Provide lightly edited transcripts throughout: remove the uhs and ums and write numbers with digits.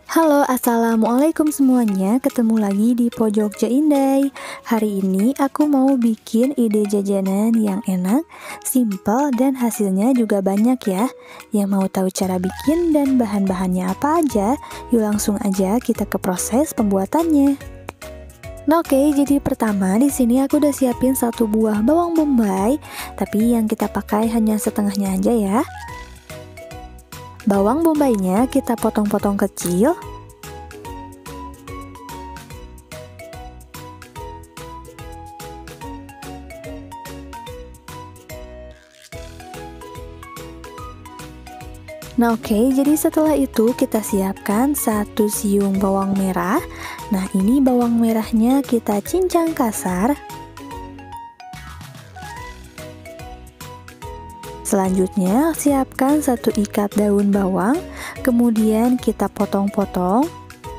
Halo, assalamualaikum semuanya. Ketemu lagi di Pojok Jaindai. Hari ini aku mau bikin ide jajanan yang enak, simple, dan hasilnya juga banyak ya. Yang mau tahu cara bikin dan bahan-bahannya apa aja, yuk langsung aja kita ke proses pembuatannya. Nah, oke, jadi pertama di sini aku udah siapin satu buah bawang bombay, tapi yang kita pakai hanya setengahnya aja ya. Bawang bombaynya kita potong-potong kecil. Nah, oke, jadi setelah itu kita siapkan 1 siung bawang merah. Nah, ini bawang merahnya kita cincang kasar. Selanjutnya, siapkan 1 ikat daun bawang, kemudian kita potong-potong.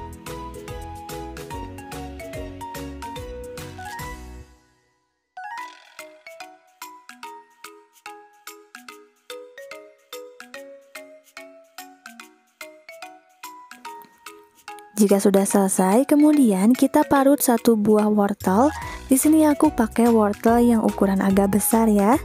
Jika sudah selesai, kemudian kita parut 1 buah wortel. Di sini aku pakai wortel yang ukuran agak besar ya.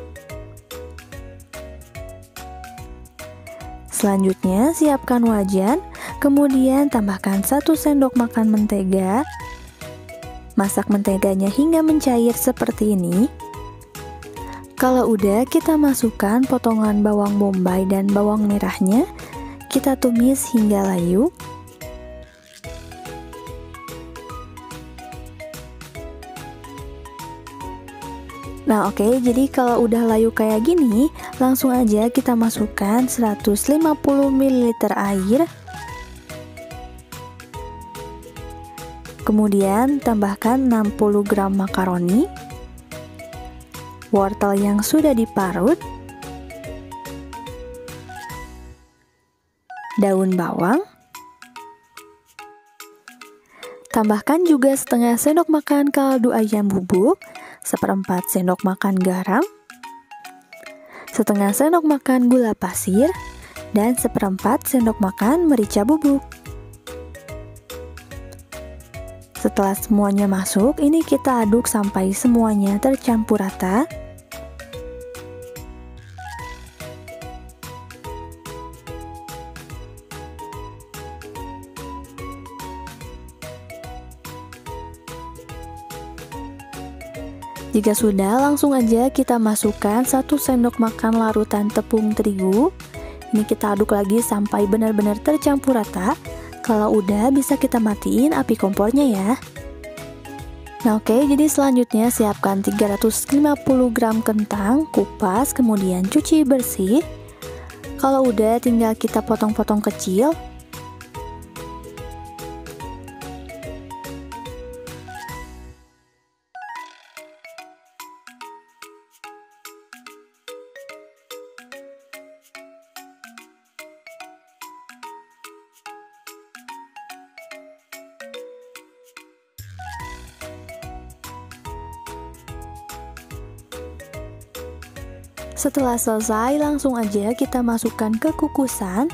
Selanjutnya, siapkan wajan, kemudian tambahkan 1 sendok makan mentega. Masak menteganya hingga mencair seperti ini. Kalau udah, kita masukkan potongan bawang bombay dan bawang merahnya. Kita tumis hingga layu. Nah, oke, jadi kalau udah layu kayak gini, langsung aja kita masukkan 150 ml air. Kemudian tambahkan 60 gram makaroni, wortel yang sudah diparut, daun bawang, tambahkan juga setengah sendok makan kaldu ayam bubuk, 1/4 sendok makan garam, setengah sendok makan gula pasir, dan 1/4 sendok makan merica bubuk. Setelah semuanya masuk, ini kita aduk sampai semuanya tercampur rata. Jika sudah, langsung aja kita masukkan 1 sendok makan larutan tepung terigu. Ini kita aduk lagi sampai benar-benar tercampur rata. Kalau udah, bisa kita matiin api kompornya ya. Nah, oke, jadi selanjutnya siapkan 350 gram kentang, kupas, kemudian cuci bersih. Kalau udah, tinggal kita potong-potong kecil. Setelah selesai, langsung aja kita masukkan ke kukusan.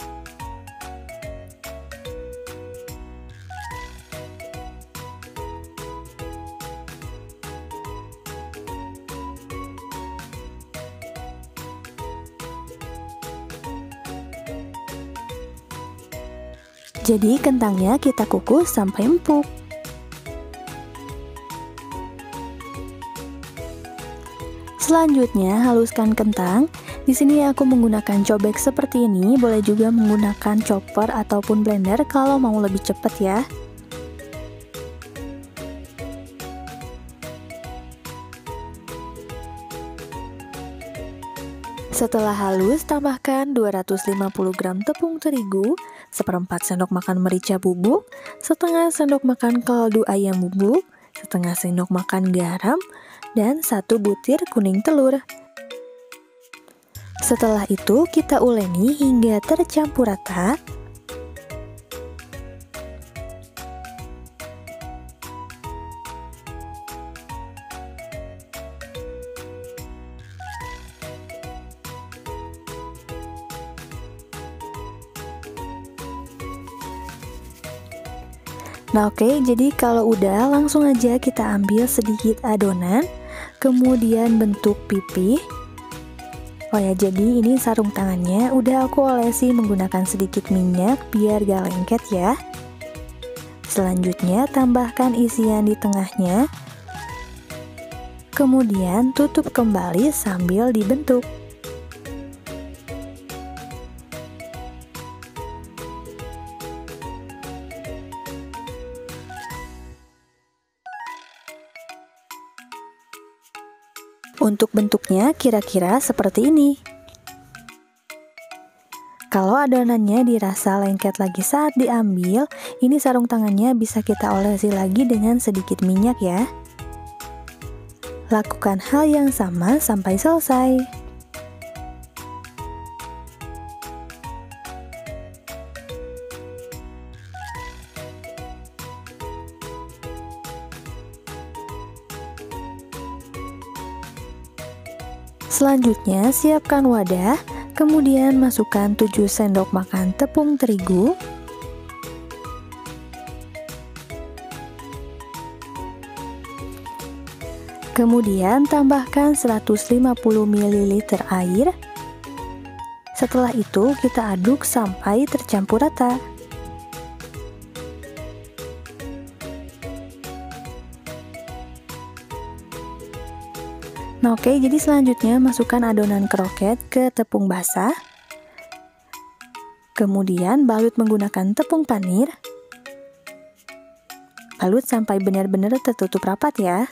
Jadi kentangnya kita kukus sampai empuk. Selanjutnya, haluskan kentang. Di sini aku menggunakan cobek seperti ini, boleh juga menggunakan chopper ataupun blender kalau mau lebih cepat ya. Setelah halus, tambahkan 250 gram tepung terigu, 1/4 sendok makan merica bubuk, setengah sendok makan kaldu ayam bubuk, setengah sendok makan garam, dan 1 butir kuning telur. Setelah itu kita uleni hingga tercampur rata. Nah oke, jadi kalau udah langsung aja kita ambil sedikit adonan, kemudian bentuk pipi. Oh ya, jadi ini sarung tangannya udah aku olesi menggunakan sedikit minyak biar gak lengket ya. Selanjutnya tambahkan isian di tengahnya, kemudian tutup kembali sambil dibentuk. Untuk bentuknya kira-kira seperti ini. Kalau adonannya dirasa lengket lagi saat diambil, ini sarung tangannya bisa kita olesi lagi dengan sedikit minyak ya. Lakukan hal yang sama sampai selesai. Selanjutnya, siapkan wadah, kemudian masukkan 7 sendok makan tepung terigu, kemudian tambahkan 150 ml air. Setelah itu, kita aduk sampai tercampur rata. Nah oke, jadi selanjutnya masukkan adonan kroket ke tepung basah. Kemudian balut menggunakan tepung panir. Balut sampai benar-benar tertutup rapat ya.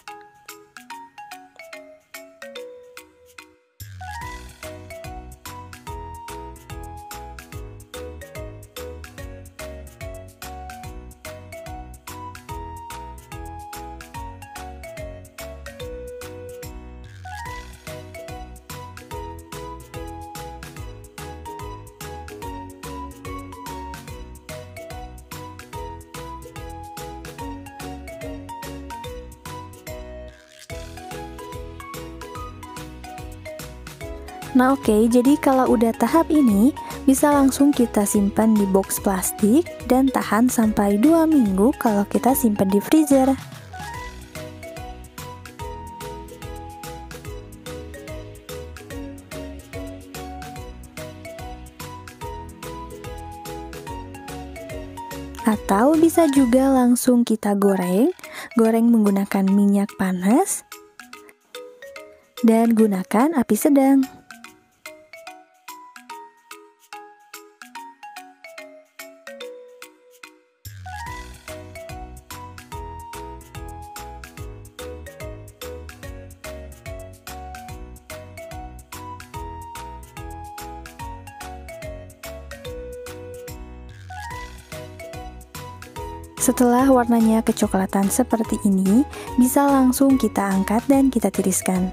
Nah oke, jadi kalau udah tahap ini, bisa langsung kita simpan di box plastik dan tahan sampai 2 minggu kalau kita simpan di freezer. Atau bisa juga langsung kita goreng menggunakan minyak panas dan gunakan api sedang. Setelah warnanya kecoklatan seperti ini, bisa langsung kita angkat dan kita tiriskan.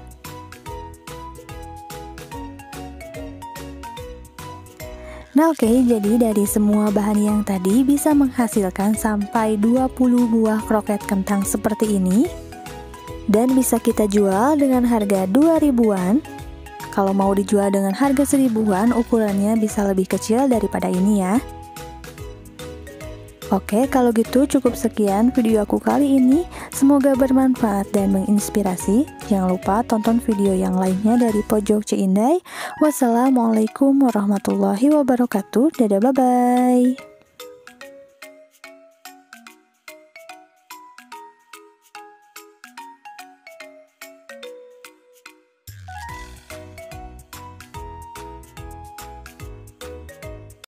Nah oke, jadi dari semua bahan yang tadi bisa menghasilkan sampai 20 buah kroket kentang seperti ini. Dan bisa kita jual dengan harga 2.000-an. Kalau mau dijual dengan harga 1.000-an, ukurannya bisa lebih kecil daripada ini ya. Oke, kalau gitu cukup sekian video aku kali ini. Semoga bermanfaat dan menginspirasi. Jangan lupa tonton video yang lainnya dari Pojok Cindai. Wassalamualaikum warahmatullahi wabarakatuh. Dadah, bye-bye.